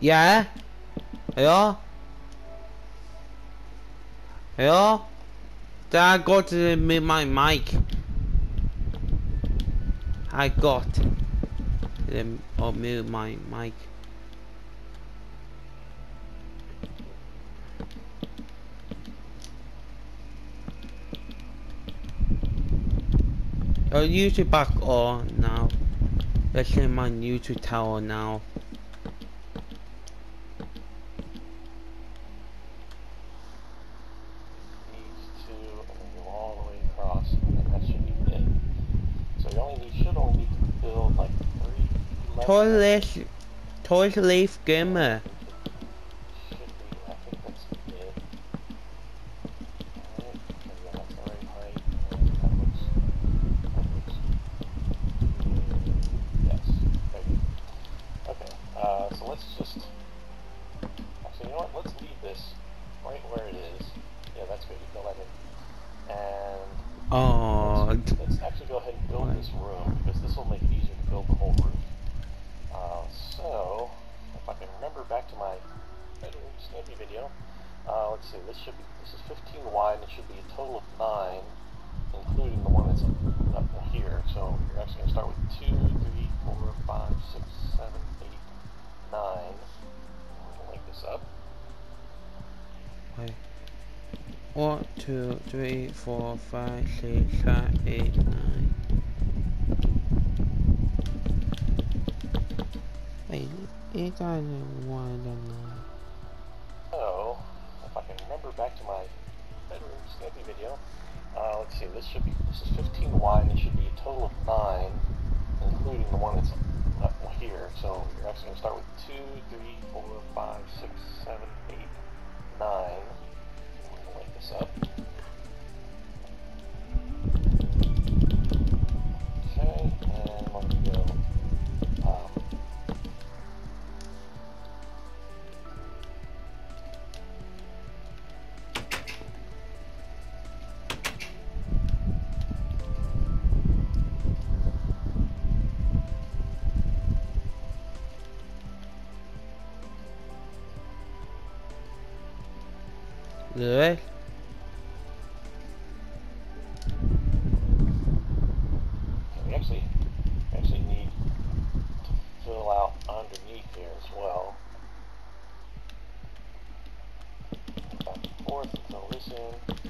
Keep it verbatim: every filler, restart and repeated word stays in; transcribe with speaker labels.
Speaker 1: Yeah? Hello? Hello? Did I go to the, my mic? I got the or mute my mic. Are YouTube back on now? Let's see my YouTube tower now.
Speaker 2: These two, and then go all the way across, and then that should be it. So you only need, should only need to build like three left.
Speaker 1: Toilet, toilet leaf gamer.
Speaker 2: Should be, I think that's it. Alright, okay, yeah, that's the right height, and that looks, that looks good. Yes, okay. Okay, uh, so let's just, actually, you know what, let's leave this right where it is. Yeah, that's good, you can go ahead and,
Speaker 1: Oh,
Speaker 2: let's, let's actually go ahead and build this room, because this will make it easier to build the whole roof. Uh, so, if I can remember back to my bedroom snippy video, uh, let's see, this should be, this is fifteen wide, and it should be a total of nine, including the one that's up here. So you're actually going to start with two, three, four, five, six, seven, eight, nine. We'll link this up.
Speaker 1: wait. One, two, three, four, five, six, seven, eight, nine. Wait, it doesn't want to know.
Speaker 2: So, if I can remember back to my bedroom snippy video, uh, let's see, this should be, this is fifteen wide, and it should be a total of nine, including the one that's up here. So you're actually going to start with two, three, four, five, six, seven, eight, nine. We'll link this up. Okay, and let me go. Um,
Speaker 1: Good.
Speaker 2: we actually we actually need to fill out underneath here as well. Back and forth and fill this in.